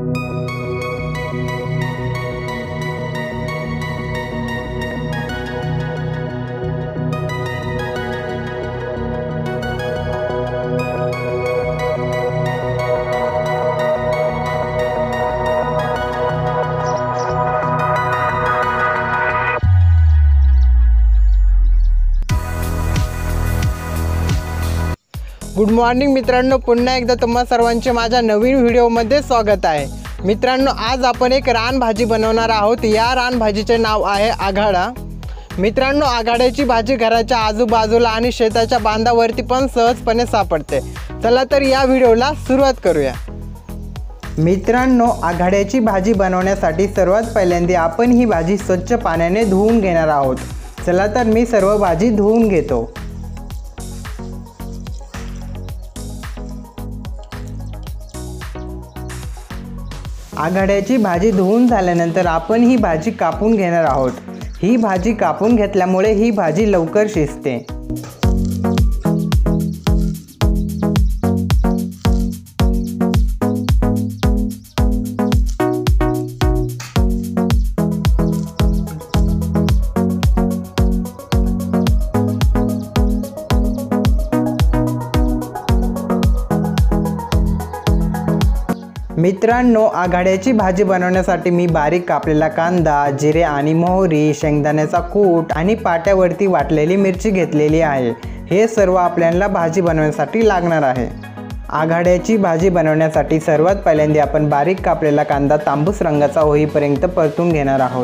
Good morning मित्रांनो, पुन्हा एकदा तुम्हा सर्वांचे माझ्या नवीन व्हिडिओमध्ये स्वागत आहे। मित्रांनो, आज आपण एक रानभाजी बनवणार आहोत। या रानभाजीचे नाव आहे आघाडा। मित्रांनो, आघाड्याची भाजी घराच्या आजूबाजूला आणि शेताच्या बांधावरती पण सहजपणे सापडते। चला तर या व्हिडिओला सुरुवात करूया। मित्रांनो, आघाड्याची भाजी बनवण्यासाठी सर्वात पहिल्यांदा आपण ही भाजी स्वच्छ पाण्याने धुवून घेणार आहोत। चला तर मी सर्व भाजी धुवून घेतो। आघाड्याची भाजी धुवून झाल्यानंतर आपण ही भाजी कापून घेणार आहोत। ही भाजी कापून घेतल्यामुळे ही भाजी लवकर शिजते। मित्रांनो, आघाड्याची भाजी बनवण्यासाठी मी बारीक कापलेला कांदा, जिरे आणि मोहरी, शेंगदाण्याचा कूट आणि पाट्यावरती वाटलेली मिरची घेतलेली आहे। हे सर्व आपल्याला भाजी बनवण्यासाठी लागणार आहे। आघाड्याची भाजी बनवण्यासाठी सर्वात पहिल्यांदा आपण बारीक कापलेला कांदा तांबूस रंगाचा होईपर्यंत परतून घेणार आहोत।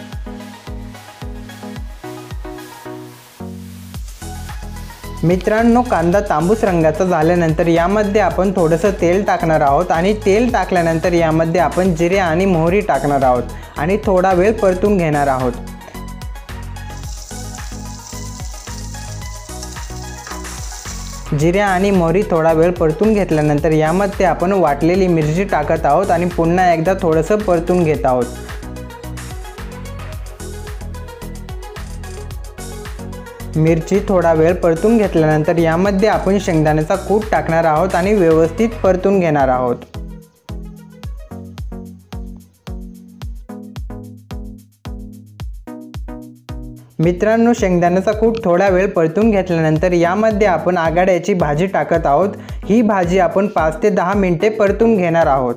मित्रांनो, कांदा तांबूस रंगाचा झाल्यानंतर यामध्ये आपण थोडंसं तेल टाकणार आहोत आणि तेल टाकल्यानंतर यामध्ये आपण जिरे आणि मोहरी टाकणार आहोत आणि थोडा वेळ परतून घेणार आहोत। जिरे आणि मोहरी थोडा वेळ परतून घेतल्यानंतर यामध्ये आपण वाटलेली मिरची टाकत आहोत आणि पुन्हा एकदा थोडंसं परतून घेत आहोत। मिरची थोडा वेळ परतून घेतल्यानंतर यामध्ये आपण शेंगदाण्याचा कूट टाकणार आहोत आणि व्यवस्थित परतून घेणार आहोत। मित्रांनो, शेंगदाण्याचा कूट थोडा वेळ परतून घेतल्यानंतर यामध्ये आपण आघाड्याची भाजी टाकत आहोत। ही भाजी आपण 5 ते 10 मिनिटे परतून घेणार आहोत।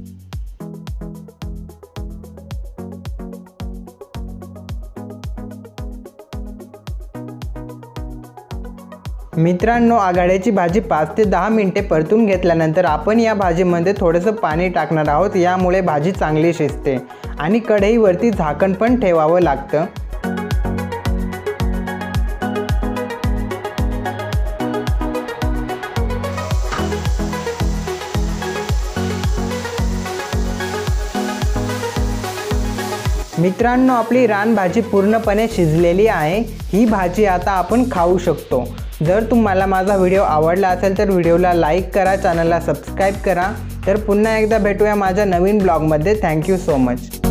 मित्रांनो, आघाड्याची भाजी 5 ते 10 मिनिटे परतून घेतल्यानंतर आपण या भाजीमध्ये थोडंसं पाणी टाकणार आहोत। यामुळे भाजी चांगली शिजते आणि कढईवरती झाकण पण ठेवावं लागतं। मित्रांनो, आपली रानभाजी पूर्णपणे शिजलेली आहे। ही भाजी आता आपण खाऊ शकतो। जर तुम्हाला माझा व्हिडिओ आवडला असेल तर व्हिडिओला लाईक करा, चॅनलला सबस्क्राईब करा। तर पुन्हा एकदा भेटूया माझ्या नवीन ब्लॉगमध्ये। Thank you so much.